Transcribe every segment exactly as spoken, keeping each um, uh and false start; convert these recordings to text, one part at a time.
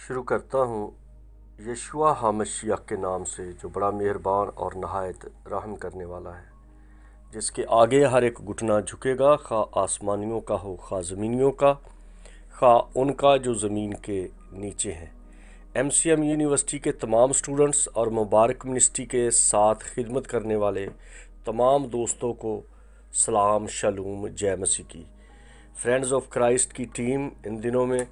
شروع کرتا ہوں یشوع ہامشیہ کے نام سے، جو بڑا مہربان اور نہایت رحم کرنے والا ہے، جس کے آگے ہر ایک گھٹنا جھکے گا، خواہ آسمانیوں کا ہو خواہ زمینیوں کا، خواہ ان کا جو زمین کے نیچے ہیں۔ ایم سی ایم یونیورسٹی کے تمام اسٹوڈنٹس اور مبارک منسٹری کے ساتھ خدمت کرنے والے تمام دوستوں کو سلام، شالوم، جے مسیح کی۔ فرینڈز آف کرائسٹ کی ٹیم ان دنوں میں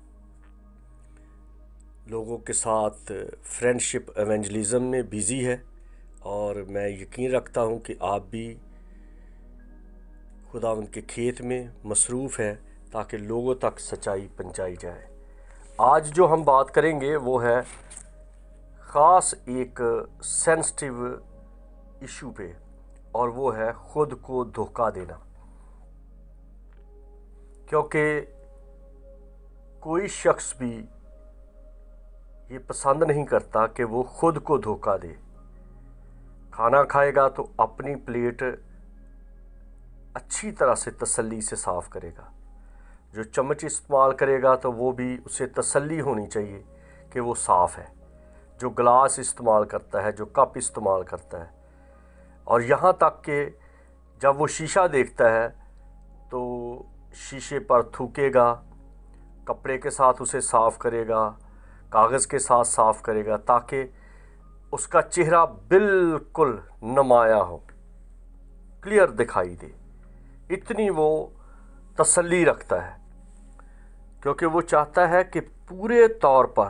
لوگوں کے ساتھ فرینڈشپ ایونجلزم میں بیزی ہے، اور میں یقین رکھتا ہوں کہ آپ بھی خداوند کے کھیت میں مصروف ہیں تاکہ لوگوں تک سچائی پہنچائی جائے۔ آج جو ہم بات کریں گے وہ ہے خاص ایک سینسٹیو ایشو پہ، اور وہ ہے خود کو دھوکہ دینا، کیونکہ کوئی شخص بھی یہ پسند نہیں کرتا کہ وہ خود کو دھوکہ دے۔ کھانا کھائے گا تو اپنی پلیٹ اچھی طرح سے تسلی سے صاف کرے گا۔ جو چمچ استعمال کرے گا تو وہ بھی اسے تسلی ہونی چاہیے کہ وہ صاف ہے۔ جو گلاس استعمال کرتا ہے، جو کپ استعمال کرتا ہے، اور یہاں تک کہ جب وہ شیشہ دیکھتا ہے تو شیشے پر تھوکے گا، کپڑے کے ساتھ اسے صاف کرے گا، کاغذ کے ساتھ صاف کرے گا، تاکہ اس کا چہرہ بالکل نمایاں ہو، کلیئر دکھائی دے۔ اتنی وہ تسلی رکھتا ہے، کیونکہ وہ چاہتا ہے کہ پورے طور پر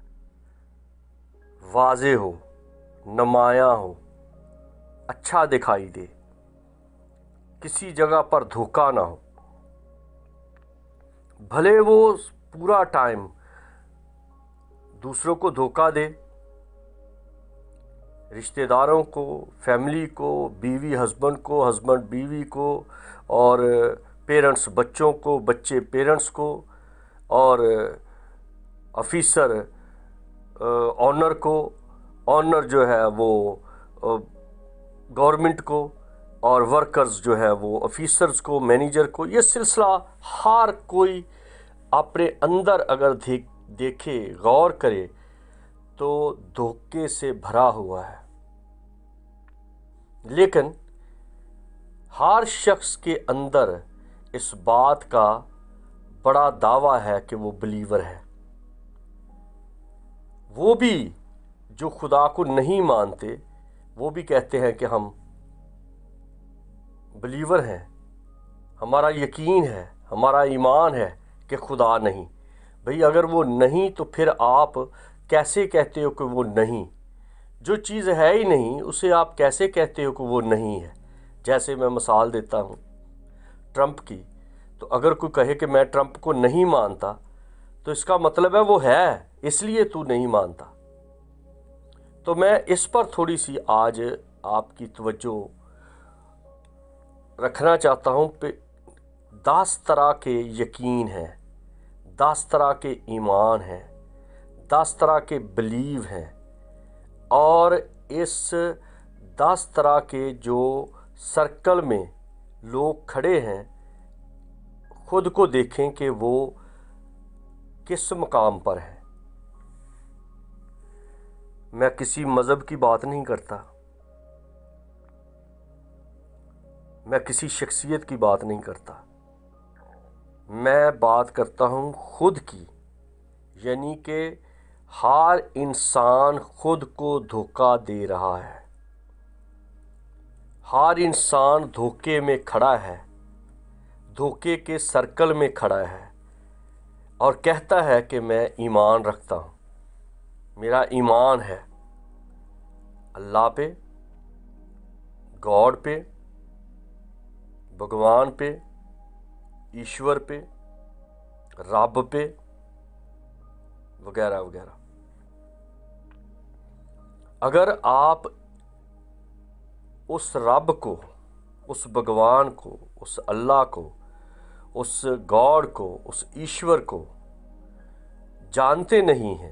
واضح ہو، نمایاں ہو، اچھا دکھائی دے، کسی جگہ پر دھوکہ نہ ہو۔ بھلے وہ پورا ٹائم دوسروں کو دھوکہ دے، رشتہ داروں کو، فیملی کو، بیوی ہسبینڈ کو، ہسبینڈ بیوی کو، اور پیرنٹس بچوں کو، بچے پیرنٹس کو، اور آفیسر آنر کو، آنر جو ہے وہ گورنمنٹ کو، اور ورکرز جو ہے وہ آفیسرز کو، مینیجر کو۔ یہ سلسلہ ہر کوئی اپنے اندر اگر دیکھے، غور کرے تو دھوکے سے بھرا ہوا ہے۔ لیکن ہر شخص کے اندر اس بات کا بڑا دعویٰ ہے کہ وہ بلیور ہے۔ وہ بھی جو خدا کو نہیں مانتے، وہ بھی کہتے ہیں کہ ہم بلیور ہیں، ہمارا یقین ہے، ہمارا ایمان ہے کہ خدا نہیں۔ بھئی اگر وہ نہیں تو پھر آپ کیسے کہتے ہو کہ وہ نہیں؟ جو چیز ہے ہی نہیں اسے آپ کیسے کہتے ہو کہ وہ نہیں ہے؟ جیسے میں مثال دیتا ہوں ٹرمپ کی، تو اگر کوئی کہے کہ میں ٹرمپ کو نہیں مانتا تو اس کا مطلب ہے وہ ہے، اس لیے تو نہیں مانتا۔ تو میں اس پر تھوڑی سی آج آپ کی توجہ رکھنا چاہتا ہوں کہ دس طرح کے یقین ہیں، دس طرح کے ایمان ہیں، دس طرح کے بلیو ہیں، اور اس دس طرح کے جو سرکل میں لوگ کھڑے ہیں، خود کو دیکھیں کہ وہ کس مقام پر ہیں۔ میں کسی مذہب کی بات نہیں کرتا، میں کسی شخصیت کی بات نہیں کرتا، میں بات کرتا ہوں خود کی، یعنی کہ ہر انسان خود کو دھوکہ دے رہا ہے۔ ہر انسان دھوکے میں کھڑا ہے، دھوکے کے سرکل میں کھڑا ہے، اور کہتا ہے کہ میں ایمان رکھتا ہوں، میرا ایمان ہے اللہ پہ، گاڈ پہ، بھگوان پہ، ایشور پہ، رب پہ، وغیرہ وغیرہ۔ اگر آپ اس رب کو، اس بھگوان کو، اس اللہ کو، اس گاڈ کو، اس ایشور کو جانتے نہیں ہیں،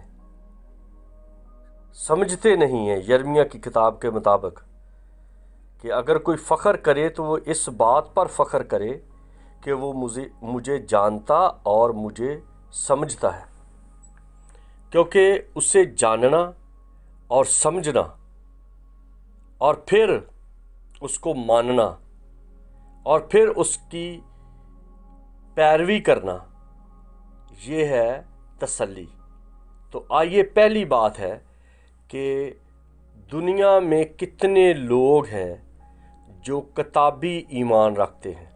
سمجھتے نہیں ہیں، یرمیہ کی کتاب کے مطابق کہ اگر کوئی فخر کرے تو وہ اس بات پر فخر کرے کہ وہ مجھے مجھے جانتا اور مجھے سمجھتا ہے۔ کیونکہ اسے جاننا اور سمجھنا اور پھر اس کو ماننا اور پھر اس کی پیروی کرنا، یہ ہے تسلی۔ تو آئیے، پہلی بات ہے کہ دنیا میں کتنے لوگ ہیں جو کتابی ایمان رکھتے ہیں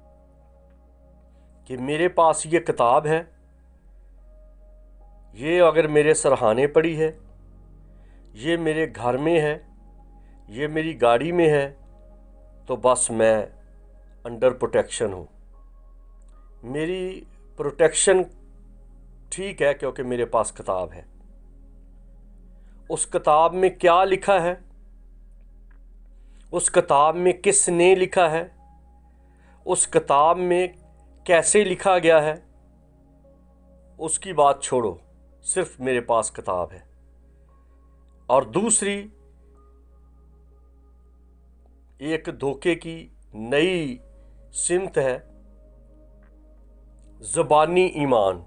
کہ میرے پاس یہ کتاب ہے، یہ اگر میرے سرہانے پڑی ہے، یہ میرے گھر میں ہے، یہ میری گاڑی میں ہے، تو بس میں انڈر پروٹیکشن ہوں۔ میری پروٹیکشن ٹھیک ہے کیونکہ میرے پاس کتاب ہے۔ اس کتاب میں کیا لکھا ہے، اس کتاب میں کس نے لکھا ہے، اس کتاب میں کیسے لکھا گیا ہے، اس کی بات چھوڑو، صرف میرے پاس کتاب ہے۔ اور دوسری ایک دھوکے کی نئی سمت ہے زبانی ایمان،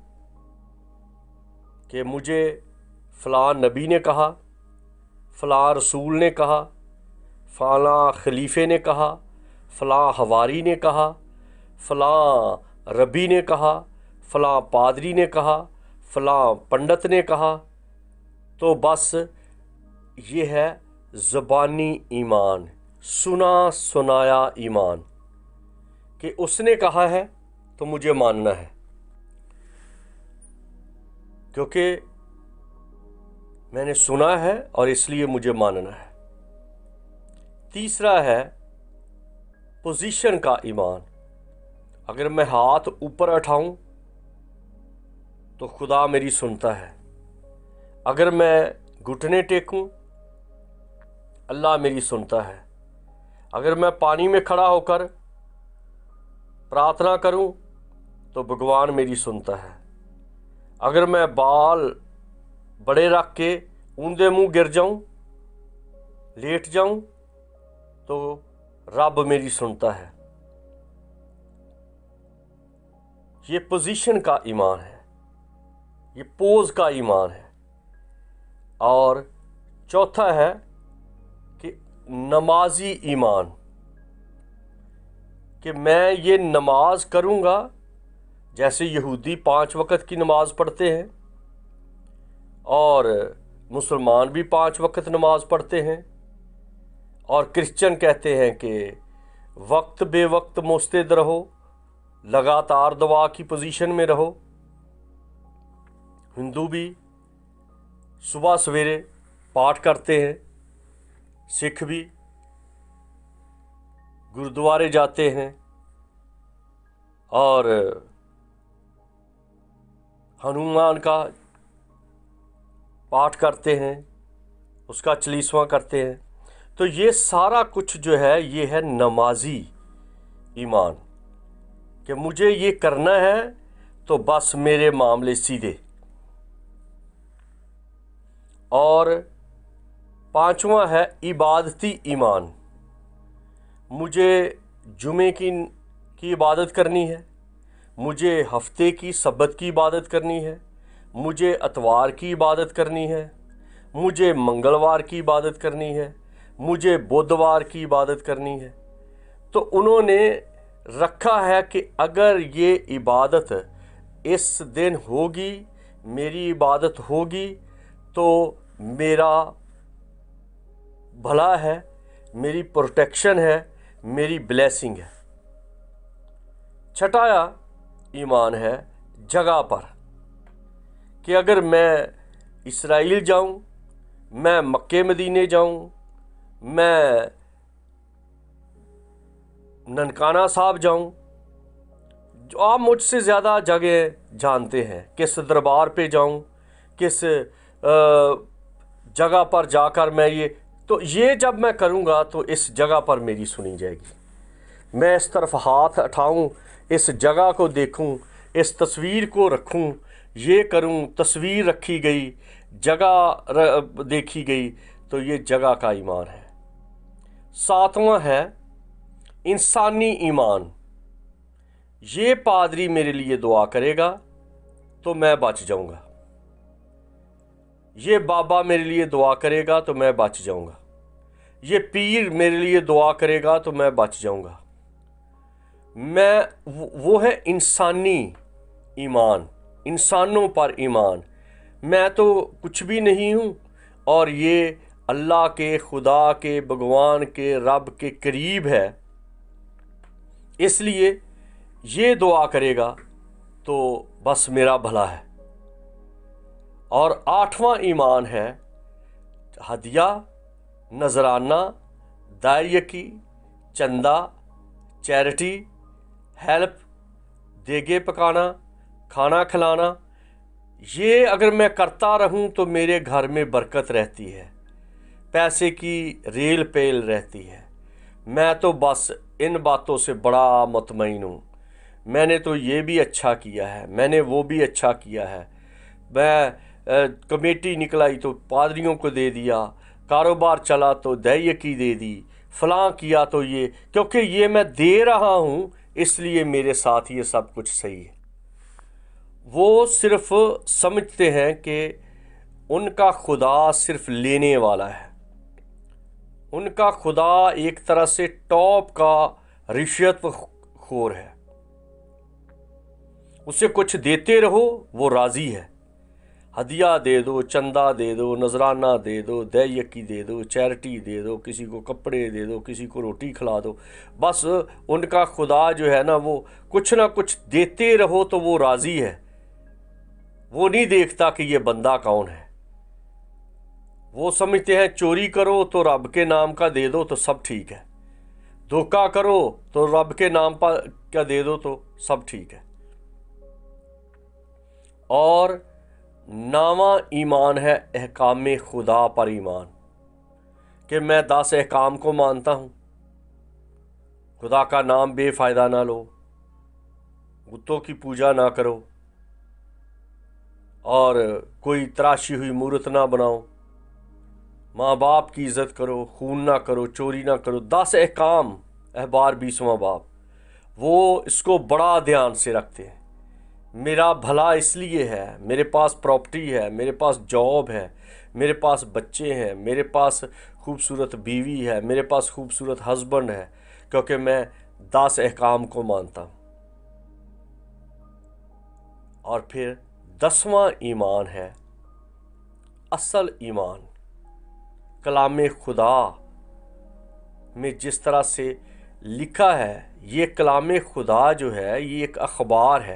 کہ مجھے فلاں نبی نے کہا، فلاں رسول نے کہا، فلاں خلیفے نے کہا، فلاں حواری نے کہا، فلاں ربی نے کہا، فلاں پادری نے کہا، فلاں پنڈت نے کہا، تو بس یہ ہے زبانی ایمان، سنا سنایا ایمان، کہ اس نے کہا ہے تو مجھے ماننا ہے کیونکہ میں نے سنا ہے اور اس لیے مجھے ماننا ہے۔ تیسرا ہے پوزیشن کا ایمان، اگر میں ہاتھ اوپر اٹھاؤں تو خدا میری سنتا ہے، اگر میں گھٹنے ٹیکوں اللہ میری سنتا ہے، اگر میں پانی میں کھڑا ہو کر پرارتھنا کروں تو بھگوان میری سنتا ہے، اگر میں بال بڑے رکھ کے اوندے منہ گر جاؤں، لیٹ جاؤں، تو رب میری سنتا ہے۔ یہ پوزیشن کا ایمان ہے، یہ پوز کا ایمان ہے۔ اور چوتھا ہے کہ نمازی ایمان، کہ میں یہ نماز کروں گا، جیسے یہودی پانچ وقت کی نماز پڑھتے ہیں اور مسلمان بھی پانچ وقت نماز پڑھتے ہیں، اور کرسچن کہتے ہیں کہ وقت بے وقت مستعد رہو، لگاتار دعا کی پوزیشن میں رہو۔ ہندو بھی صبح سویرے پاٹھ کرتے ہیں، سکھ بھی گردوارے جاتے ہیں اور ہنومان کا پاٹھ کرتے ہیں، اس کا چالیسواں کرتے ہیں۔ تو یہ سارا کچھ جو ہے یہ ہے نمازی ایمان، کہ مجھے یہ کرنا ہے تو بس میرے معاملے سیدھے۔ اور پانچواں ہے عبادتی ایمان، مجھے جمعے کی کی عبادت کرنی ہے، مجھے ہفتے کی سبت کی عبادت کرنی ہے، مجھے اتوار کی عبادت کرنی ہے، مجھے منگلوار کی عبادت کرنی ہے، مجھے بدھوار کی عبادت کرنی ہے۔ تو انہوں نے رکھا ہے کہ اگر یہ عبادت اس دن ہوگی، میری عبادت ہوگی، تو میرا بھلا ہے، میری پروٹیکشن ہے، میری بلیسنگ ہے۔ چھٹا ایمان ہے جگہ پر، کہ اگر میں اسرائیل جاؤں، میں مکے مدینے جاؤں، میں ننکانہ صاحب جاؤں، جو آپ مجھ سے زیادہ جگہ جانتے ہیں، کس دربار پہ جاؤں، کس جگہ پر جا کر میں یہ تو یہ جب میں کروں گا تو اس جگہ پر میری سنی جائے گی۔ میں اس طرف ہاتھ اٹھاؤں، اس جگہ کو دیکھوں، اس تصویر کو رکھوں، یہ کروں، تصویر رکھی گئی، جگہ دیکھی گئی، تو یہ جگہ کا ایمان ہے۔ ساتواں ہے انسانی ایمان، یہ پادری میرے لیے دعا کرے گا تو میں بچ جاؤں گا، یہ بابا میرے لیے دعا کرے گا تو میں بچ جاؤں گا، یہ پیر میرے لیے دعا کرے گا تو میں بچ جاؤں گا۔ میں وہ ہے انسانی ایمان، انسانوں پر ایمان۔ میں تو کچھ بھی نہیں ہوں، اور یہ اللہ کے، خدا کے، بھگوان کے، رب کے قریب ہے، اس لیے یہ دعا کرے گا تو بس میرا بھلا ہے۔ اور آٹھواں ایمان ہے ہدیہ، نذرانہ، دائیکی، چندہ، چیریٹی، ہیلپ، دیگے پکانا، کھانا کھلانا۔ یہ اگر میں کرتا رہوں تو میرے گھر میں برکت رہتی ہے، پیسے کی ریل پیل رہتی ہے۔ میں تو بس ان باتوں سے بڑا مطمئن ہوں، میں نے تو یہ بھی اچھا کیا ہے، میں نے وہ بھی اچھا کیا ہے، میں کمیٹی نکلائی تو پادریوں کو دے دیا، کاروبار چلا تو دائیکی دے دی، فلاں کیا تو یہ، کیونکہ یہ میں دے رہا ہوں اس لیے میرے ساتھ یہ سب کچھ صحیح ہے۔ وہ صرف سمجھتے ہیں کہ ان کا خدا صرف لینے والا ہے، ان کا خدا ایک طرح سے ٹاپ کا رشوت خور ہے، اسے کچھ دیتے رہو وہ راضی ہے۔ ہدیہ دے دو، چندہ دے دو، نذرانہ دے دو، دائیکی دے دو، چیریٹی دے دو، کسی کو کپڑے دے دو، کسی کو روٹی کھلا دو، بس ان کا خدا جو ہے نا وہ کچھ نہ کچھ دیتے رہو تو وہ راضی ہے۔ وہ نہیں دیکھتا کہ یہ بندہ کون ہے۔ وہ سمجھتے ہیں چوری کرو تو رب کے نام کا دے دو تو سب ٹھیک ہے، دھوکہ کرو تو رب کے نام پر کا دے دو تو سب ٹھیک ہے۔ اور نواں ایمان ہے احکام خدا پر ایمان، کہ میں دس احکام کو مانتا ہوں، خدا کا نام بے فائدہ نہ لو، بتوں کی پوجا نہ کرو، اور کوئی تراشی ہوئی مورت نہ بناؤ، ماں باپ کی عزت کرو، خون نہ کرو، چوری نہ کرو، دس احکام، احبار بیسواں باب۔ وہ اس کو بڑا دھیان سے رکھتے ہیں، میرا بھلا اس لیے ہے، میرے پاس پراپرٹی ہے، میرے پاس جاب ہے، میرے پاس بچے ہیں، میرے پاس خوبصورت بیوی ہے، میرے پاس خوبصورت ہسبینڈ ہے، کیونکہ میں دس احکام کو مانتا ہوں۔ اور پھر دسواں ایمان ہے اصل ایمان، کلام خدا میں جس طرح سے لکھا ہے۔ یہ کلام خدا جو ہے یہ ایک اخبار ہے،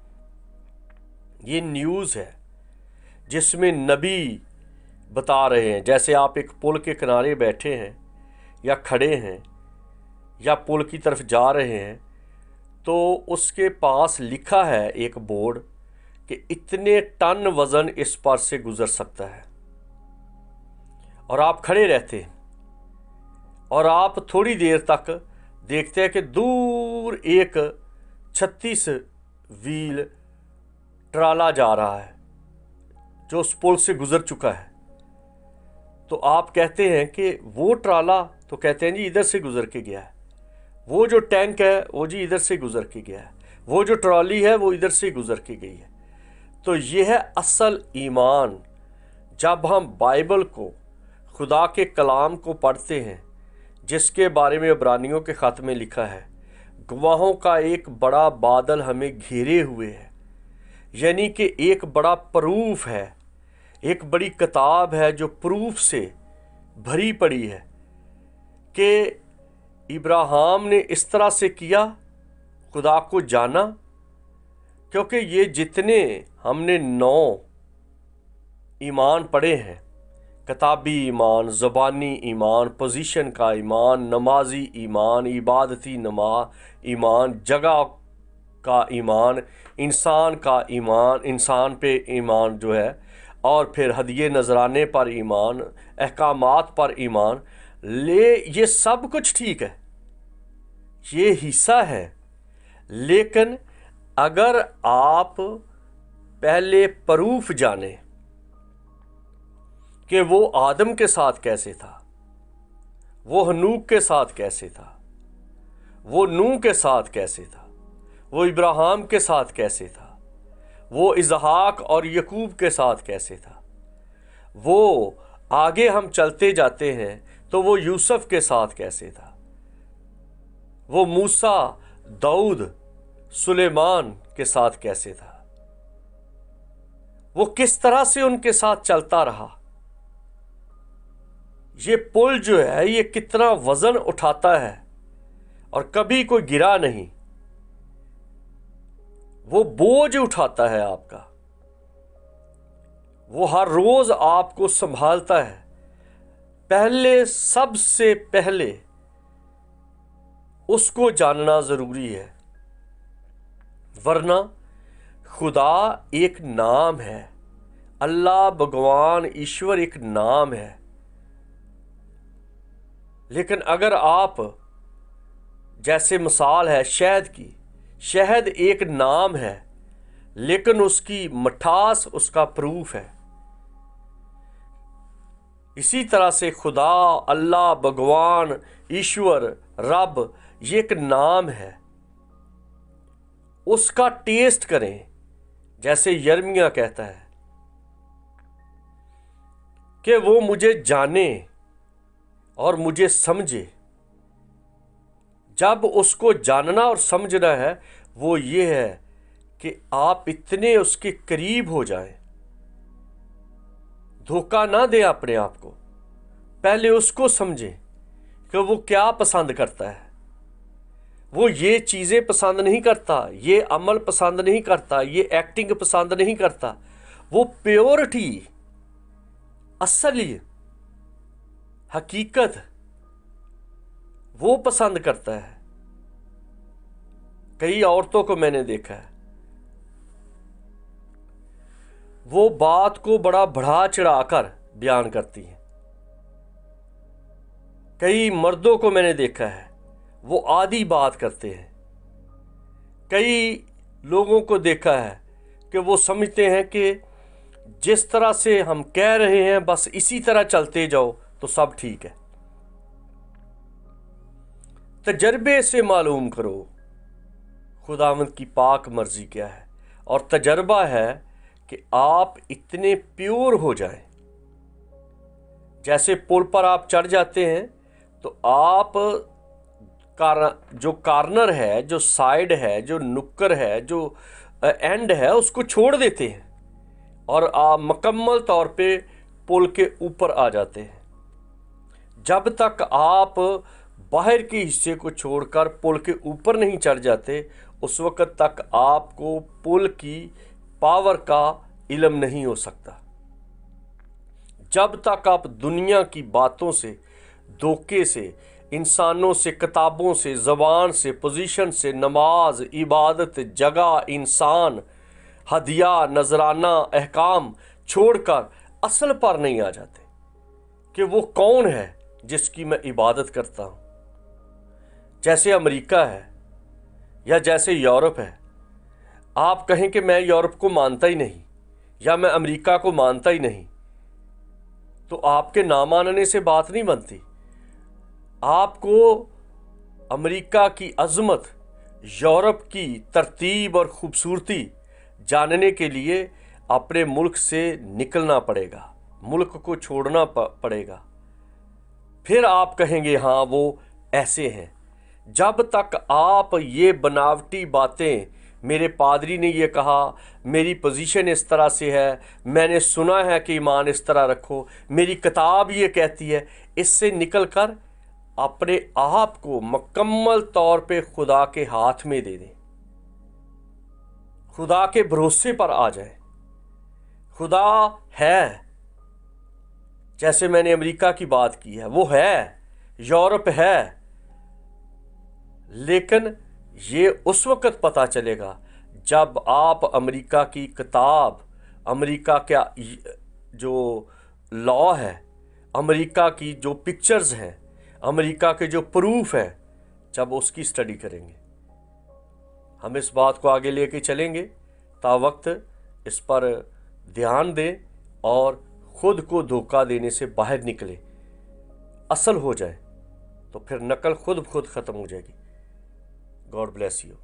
یہ نیوز ہے جس میں نبی بتا رہے ہیں۔ جیسے آپ ایک پل کے کنارے بیٹھے ہیں یا کھڑے ہیں یا پل کی طرف جا رہے ہیں، تو اس کے پاس لکھا ہے ایک بورڈ کہ اتنے ٹن وزن اس پر سے گزر سکتا ہے، اور آپ کھڑے رہتے ہیں اور آپ تھوڑی دیر تک دیکھتے ہیں کہ دور ایک چھتیس ویل ٹرالا جا رہا ہے جو اس پل سے گزر چکا ہے۔ تو آپ کہتے ہیں کہ وہ ٹرالا، تو کہتے ہیں جی ادھر سے گزر کے گیا ہے، وہ جو ٹینک ہے وہ جی ادھر سے گزر کے گیا ہے، وہ جو ٹرالی ہے وہ ادھر سے گزر کے گئی ہے۔ تو یہ ہے اصل ایمان۔ جب ہم بائبل کو، خدا کے کلام کو پڑھتے ہیں، جس کے بارے میں عبرانیوں کے خط میں لکھا ہے، گواہوں کا ایک بڑا بادل ہمیں گھیرے ہوئے ہے، یعنی کہ ایک بڑا پروف ہے، ایک بڑی کتاب ہے جو پروف سے بھری پڑی ہے کہ ابراہیم نے اس طرح سے کیا، خدا کو جانا۔ کیونکہ یہ جتنے ہم نے نو ایمان پڑھے ہیں، کتابی ایمان، زبانی ایمان، پوزیشن کا ایمان، نمازی ایمان، عبادتی نما ایمان، جگہ کا ایمان، انسان کا ایمان، انسان پہ ایمان جو ہے، اور پھر ہدیے نذرانے پر ایمان، احکامات پر ایمان لے، یہ سب کچھ ٹھیک ہے، یہ حصہ ہے۔ لیکن اگر آپ پہلے پروف جانیں کہ وہ آدم کے ساتھ کیسے تھا، وہ ہنوک کے ساتھ کیسے تھا، وہ نوح کے ساتھ کیسے تھا، وہ ابراہیم کے ساتھ کیسے تھا، وہ اسحاق اور یعقوب کے ساتھ کیسے تھا، وہ آگے ہم چلتے جاتے ہیں تو وہ یوسف کے ساتھ کیسے تھا، وہ موسیٰ، داؤد، سلیمان کے ساتھ کیسے تھا، وہ کس طرح سے ان کے ساتھ چلتا رہا، یہ پل جو ہے یہ کتنا وزن اٹھاتا ہے اور کبھی کوئی گرا نہیں، وہ بوجھ اٹھاتا ہے آپ کا، وہ ہر روز آپ کو سنبھالتا ہے۔ پہلے سب سے پہلے اس کو جاننا ضروری ہے، ورنہ خدا ایک نام ہے، اللہ بھگوان ایشور ایک نام ہے، لیکن اگر آپ، جیسے مثال ہے شہد کی، شہد ایک نام ہے لیکن اس کی مٹھاس اس کا پروف ہے، اسی طرح سے خدا، اللہ، بھگوان، ایشور، رب یہ ایک نام ہے، اس کا ٹیسٹ کریں، جیسے یرمیہ کہتا ہے کہ وہ مجھے جانے اور مجھے سمجھے۔ جب اس کو جاننا اور سمجھنا ہے وہ یہ ہے کہ آپ اتنے اس کے قریب ہو جائیں، دھوکہ نہ دیں اپنے آپ کو، پہلے اس کو سمجھیں کہ وہ کیا پسند کرتا ہے، وہ یہ چیزیں پسند نہیں کرتا، یہ عمل پسند نہیں کرتا، یہ ایکٹنگ پسند نہیں کرتا، وہ پیورٹی، اصلی حقیقت وہ پسند کرتا ہے۔ کئی عورتوں کو میں نے دیکھا ہے وہ بات کو بڑا بڑھا چڑھا کر بیان کرتی ہیں، کئی مردوں کو میں نے دیکھا ہے وہ آدھی بات کرتے ہیں، کئی لوگوں کو دیکھا ہے کہ وہ سمجھتے ہیں کہ جس طرح سے ہم کہہ رہے ہیں بس اسی طرح چلتے جاؤ تو سب ٹھیک ہے۔ تجربے سے معلوم کرو خداوند کی پاک مرضی کیا ہے، اور تجربہ ہے کہ آپ اتنے پیور ہو جائیں، جیسے پل پر آپ چڑھ جاتے ہیں تو آپ جو کارنر ہے، جو سائیڈ ہے، جو نکر ہے، جو اینڈ ہے، اس کو چھوڑ دیتے ہیں اور آپ مکمل طور پہ پل کے اوپر آ جاتے ہیں۔ جب تک آپ باہر کے حصے کو چھوڑ کر پل کے اوپر نہیں چڑھ جاتے اس وقت تک آپ کو پل کی پاور کا علم نہیں ہو سکتا۔ جب تک آپ دنیا کی باتوں سے، دھوکے سے، انسانوں سے، کتابوں سے، زبان سے، پوزیشن سے، نماز، عبادت، جگہ، انسان، ہدیہ، نذرانہ، احکام چھوڑ کر اصل پر نہیں آ جاتے کہ وہ کون ہے جس کی میں عبادت کرتا ہوں۔ جیسے امریکہ ہے یا جیسے یورپ ہے، آپ کہیں کہ میں یورپ کو مانتا ہی نہیں یا میں امریکہ کو مانتا ہی نہیں، تو آپ کے نہ ماننے سے بات نہیں بنتی۔ آپ کو امریکہ کی عظمت، یورپ کی ترتیب اور خوبصورتی جاننے کے لیے اپنے ملک سے نکلنا پڑے گا، ملک کو چھوڑنا پڑے گا، پھر آپ کہیں گے ہاں وہ ایسے ہیں۔ جب تک آپ یہ بناوٹی باتیں، میرے پادری نے یہ کہا، میری پوزیشن اس طرح سے ہے، میں نے سنا ہے کہ ایمان اس طرح رکھو، میری کتاب یہ کہتی ہے، اس سے نکل کر اپنے آپ کو مکمل طور پہ خدا کے ہاتھ میں دے دیں، خدا کے بھروسے پر آ جائیں۔ خدا ہے، جیسے میں نے امریکہ کی بات کی ہے، وہ ہے، یورپ ہے، لیکن یہ اس وقت پتہ چلے گا جب آپ امریکہ کی کتاب، امریکہ کا جو لا ہے، امریکہ کی جو پکچرز ہیں، امریکہ کے جو پروف ہیں، جب اس کی سٹڈی کریں گے۔ ہم اس بات کو آگے لے کے چلیں گے، تا وقت اس پر دھیان دیں اور خود کو دھوکہ دینے سے باہر نکلیں، اصل ہو جائیں، تو پھر نقل خود بخود ختم ہو جائے گی۔ God bless you.